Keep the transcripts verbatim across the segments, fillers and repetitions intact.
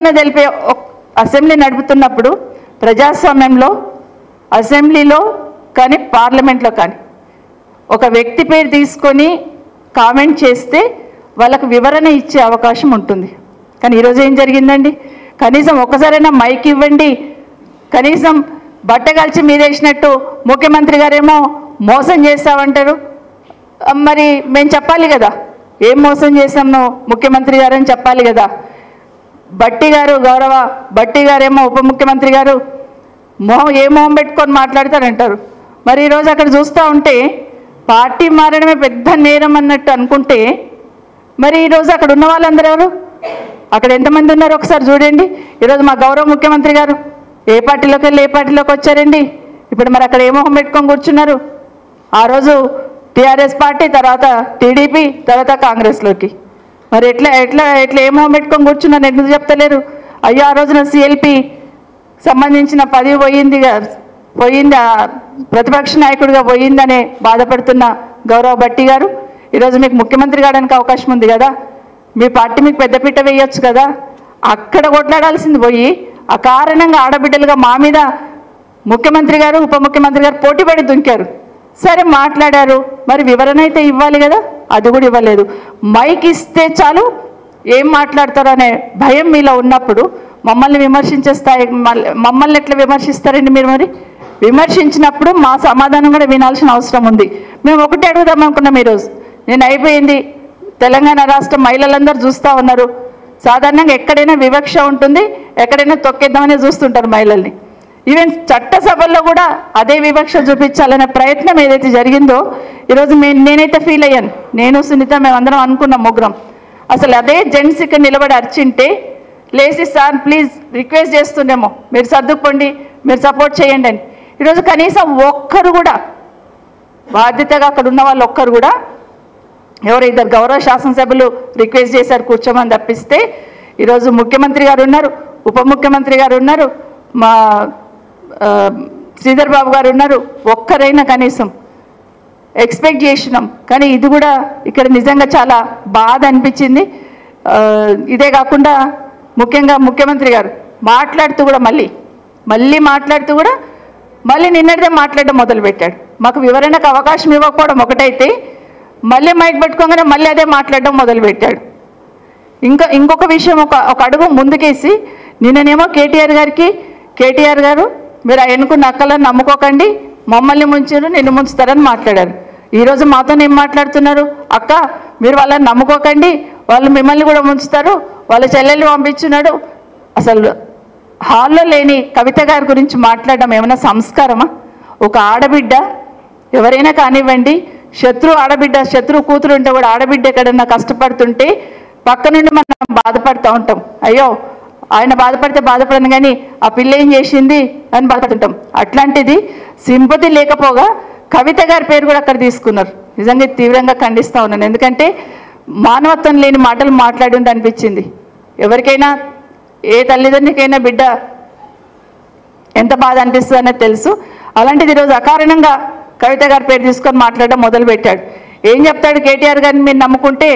తెలిపే అసెంబ్లీ నడుపుతున్నప్పుడు ప్రజాస్వామ్యంలో అసెంబ్లీలో కానీ పార్లమెంట్లో కానీ ఒక వ్యక్తి పేరు తీసుకొని కామెంట్ చేస్తే వాళ్ళకు వివరణ ఇచ్చే అవకాశం ఉంటుంది. కానీ ఈరోజు ఏం జరిగిందండి? కనీసం ఒకసారైనా మైక్ ఇవ్వండి. కనీసం బట్టగలిచి మీదేసినట్టు ముఖ్యమంత్రి గారేమో మోసం చేస్తామంటారు. మరి మేము చెప్పాలి కదా ఏం మోసం చేసాము ముఖ్యమంత్రి గారు అని చెప్పాలి కదా. బట్టి గారు గౌరవ బట్టి గారేమో ఉప ముఖ్యమంత్రి గారు మొహం ఏ మొహం పెట్టుకొని మాట్లాడతారంటారు. మరి ఈరోజు అక్కడ చూస్తూ ఉంటే పార్టీ మారడమే పెద్ద నేరం అన్నట్టు అనుకుంటే మరి ఈరోజు అక్కడ ఉన్న వాళ్ళందరూ ఎవరు, అక్కడ ఎంతమంది ఉన్నారు ఒకసారి చూడండి. ఈరోజు మా గౌరవ ముఖ్యమంత్రి గారు ఏ పార్టీలోకి వెళ్ళి ఏ పార్టీలోకి వచ్చారండి. ఇప్పుడు మరి అక్కడ ఏ మొహం పెట్టుకొని కూర్చున్నారు. ఆ రోజు టీఆర్ఎస్ పార్టీ, తర్వాత టీడీపీ, తర్వాత కాంగ్రెస్లోకి. మరి ఎట్లా ఎట్లా ఎట్లా ఏ మొహం పెట్టుకొని కూర్చున్నారు ఎందుకు చెప్తలేరు? అయ్యో ఆ రోజున సిఎల్పి సంబంధించిన పదవి పోయింది పోయింది ప్రతిపక్ష నాయకుడిగా పోయిందనే బాధపడుతున్న గౌరవ బట్టి గారు ఈరోజు మీకు ముఖ్యమంత్రి కావడానికి అవకాశం ఉంది కదా. మీ పార్టీ మీకు పెద్దపీట వేయొచ్చు కదా. అక్కడ కొట్లాడాల్సింది పోయి ఆ కారణంగా ఆడబిడ్డలుగా మా మీద ముఖ్యమంత్రి గారు ఉప ముఖ్యమంత్రి గారు పోటీపడి దుంకారు. సరే మాట్లాడారు, మరి వివరణ అయితే ఇవ్వాలి కదా, అది కూడా ఇవ్వలేదు. మైక్ ఇస్తే చాలు ఏం మాట్లాడతారు అనే భయం మీలో ఉన్నప్పుడు మమ్మల్ని విమర్శించే స్థాయి మమ్మల్ని ఎట్లా విమర్శిస్తారండి మీరు? మరి విమర్శించినప్పుడు మా సమాధానం కూడా వినాల్సిన అవసరం ఉంది. మేము ఒకటి అడుగుదాం అనుకున్నాం ఈరోజు. నేను అయిపోయింది, తెలంగాణ రాష్ట్ర మహిళలందరూ చూస్తూ ఉన్నారు. సాధారణంగా ఎక్కడైనా వివక్ష ఉంటుంది, ఎక్కడైనా తొక్కేద్దామని చూస్తుంటారు మహిళల్ని. ఈవెన్ చట్టసభల్లో కూడా అదే వివక్ష చూపించాలనే ప్రయత్నం ఏదైతే జరిగిందో ఈరోజు మేము నేనైతే ఫీల్ అయ్యాను. నేను సునీత మేమందరం అనుకున్నాం ముగ్గురం. అసలు అదే జెంట్స్ ఇక్కడ నిలబడి అర్చింటే లేసి సార్ ప్లీజ్ రిక్వెస్ట్ చేస్తుండేమో మీరు సర్దుకోండి, మీరు సపోర్ట్ చేయండి అని. ఈరోజు కనీసం ఒక్కరు కూడా బాధ్యతగా అక్కడ ఉన్న వాళ్ళు ఒక్కరు కూడా ఎవరు ఇద్దరు గౌరవ శాసనసభ్యులు రిక్వెస్ట్ చేశారు కూర్చోమని తప్పిస్తే ఈరోజు ముఖ్యమంత్రి గారు ఉన్నారు, ఉప ముఖ్యమంత్రి గారు ఉన్నారు, మా శ్రీధర్ బాబు గారు ఉన్నారు. ఒక్కరైనా కనీసం ఎక్స్పెక్ట్ చేసినాం. కానీ ఇది కూడా ఇక్కడ నిజంగా చాలా బాధ అనిపించింది. ఇదే కాకుండా ముఖ్యంగా ముఖ్యమంత్రి గారు మాట్లాడుతూ కూడా మళ్ళీ మళ్ళీ మాట్లాడుతూ కూడా మళ్ళీ నిన్నటిదే మాట్లాడడం మొదలుపెట్టాడు. మాకు వివరణకు అవకాశం ఇవ్వకపోవడం ఒకటైతే మళ్ళీ మైక్ పెట్టుకోగానే మళ్ళీ అదే మాట్లాడడం మొదలుపెట్టాడు. ఇంకా ఇంకొక విషయం ఒక ఒక అడుగు ముందుకేసి నిన్ననేమో కేటీఆర్ గారికి కేటీఆర్ గారు మీరు ఎన్నుకున్న అక్కలను నమ్ముకోకండి, మమ్మల్ని ముంచారు, నిన్ను ముంచుతారని మాట్లాడారు. ఈరోజు మాతో ఏం మాట్లాడుతున్నారు? అక్క మీరు వాళ్ళని నమ్ముకోకండి, వాళ్ళు మిమ్మల్ని కూడా ముంచుతారు, వాళ్ళ చెల్లెల్ని పంపించున్నాడు. అసలు హాల్లో లేని కవిత గారి గురించి మాట్లాడడం ఏమైనా సంస్కారమా? ఒక ఆడబిడ్డ ఎవరైనా కానివ్వండి, శత్రు ఆడబిడ్డ శత్రు కూతురు ఉంటే కూడా ఆడబిడ్డ ఎక్కడన్నా కష్టపడుతుంటే పక్క నుండి మనం బాధపడుతూ ఉంటాం. అయ్యో ఆయన బాధపడితే బాధపడను కానీ ఆ పిల్ల ఏం చేసింది అని బాధపడుతుంటాం. అట్లాంటిది సింపతి లేకపోగా కవిత గారి పేరు కూడా అక్కడ తీసుకున్నారు. నిజంగా తీవ్రంగా ఖండిస్తూ ఉన్నాను. ఎందుకంటే మానవత్వం లేని మాటలు మాట్లాడి ఉండి అనిపించింది. ఎవరికైనా ఏ తల్లిదండ్రులకైనా బిడ్డ ఎంత బాధ అనిపిస్తుంది అనేది తెలుసు. అలాంటిది ఈరోజు అకారణంగా కవిత గారి పేరు తీసుకొని మాట్లాడడం మొదలుపెట్టాడు. ఏం చెప్తాడు కేటీఆర్ గారిని మీరు నమ్ముకుంటే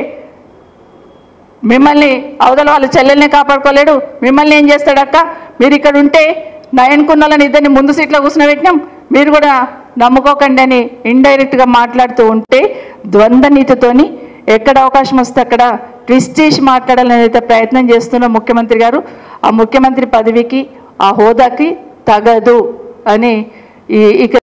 మిమ్మల్ని అవతల వాళ్ళ చెల్లెల్ని కాపాడుకోలేడు, మిమ్మల్ని ఏం చేస్తాడు అక్క, మీరు ఇక్కడ ఉంటే నయన్కున్నలని ఇద్దరిని ముందు సీట్లో కూర్చునబెట్టినాం, మీరు కూడా నమ్ముకోకండి అని ఇండైరెక్ట్గా మాట్లాడుతూ ఉంటే ద్వంద్వ నీతితోని ఎక్కడ అవకాశం వస్తే అక్కడ ట్విస్ట్ చేసి మాట్లాడాలని అయితే ప్రయత్నం చేస్తున్న ముఖ్యమంత్రి గారు ఆ ముఖ్యమంత్రి పదవికి ఆ హోదాకి తగదు అని ఈ